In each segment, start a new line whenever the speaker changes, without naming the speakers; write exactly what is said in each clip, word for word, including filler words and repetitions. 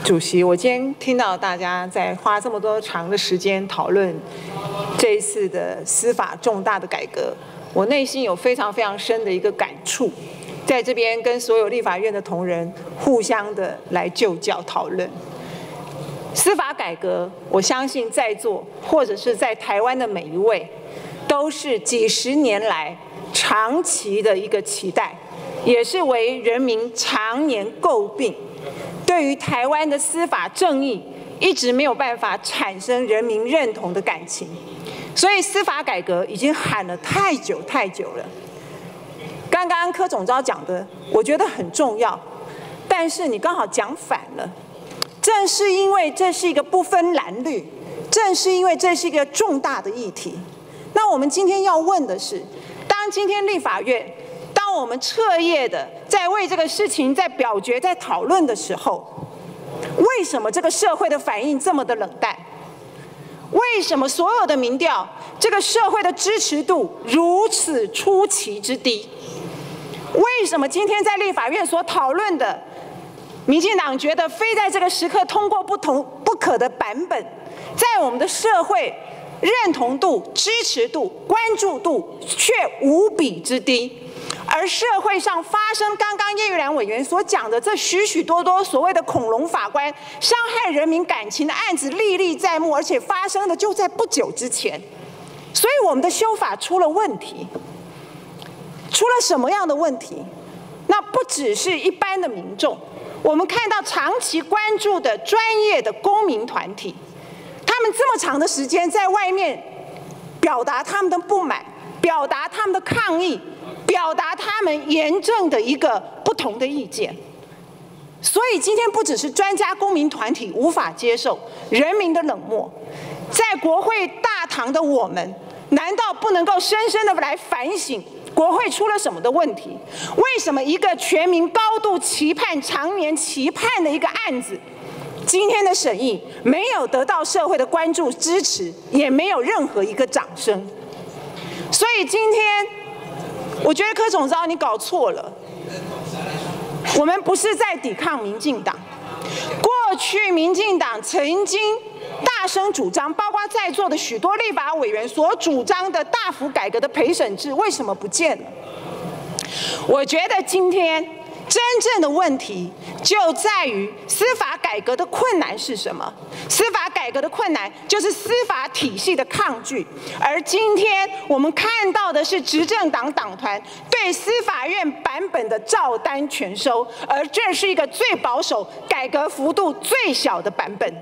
主席，我今天听到大家在花这么多长的时间讨论这一次的司法重大的改革，我内心有非常非常深的一个感触，在这边跟所有立法院的同仁互相的来就教讨论。司法改革，我相信在座或者是在台湾的每一位，都是几十年来长期的一个期待，也是为人民常年诟病。 对于台湾的司法正义，一直没有办法产生人民认同的感情，所以司法改革已经喊了太久太久了。刚刚柯总召讲的，我觉得很重要，但是你刚好讲反了。正是因为这是一个不分蓝绿，正是因为这是一个重大的议题，那我们今天要问的是，当今天立法院。 当我们彻夜的在为这个事情在表决、在讨论的时候，为什么这个社会的反应这么的冷淡？为什么所有的民调，这个社会的支持度如此出奇之低？为什么今天在立法院所讨论的，民进党觉得非在这个时刻通过不同不可的版本，在我们的社会认同度、支持度、关注度却无比之低？ 而社会上发生刚刚叶玉兰委员所讲的这许许多多所谓的恐龙法官伤害人民感情的案子历历在目，而且发生的就在不久之前，所以我们的修法出了问题。出了什么样的问题？那不只是一般的民众，我们看到长期关注的专业的公民团体，他们这么长的时间在外面表达他们的不满，表达他们的抗议。 表达他们严正的一个不同的意见，所以今天不只是专家公民团体无法接受人民的冷漠，在国会大堂的我们，难道不能够深深的来反省国会出了什么的问题？为什么一个全民高度期盼、常年期盼的一个案子，今天的审议没有得到社会的关注支持，也没有任何一个掌声？所以今天。 我觉得柯总召你搞错了，我们不是在抵抗民进党。过去民进党曾经大声主张，包括在座的许多立法委员所主张的大幅改革的陪审制，为什么不见了？我觉得今天真正的问题就在于司法改革的困难是什么？司法改革的困难就是司法体系的抗拒，而今天我们看到的是执政党党团对司法院版本的照单全收，而这是一个最保守、改革幅度最小的版本。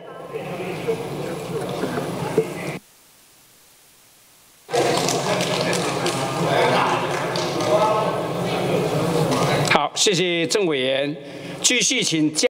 好，谢谢郑委员，继续请。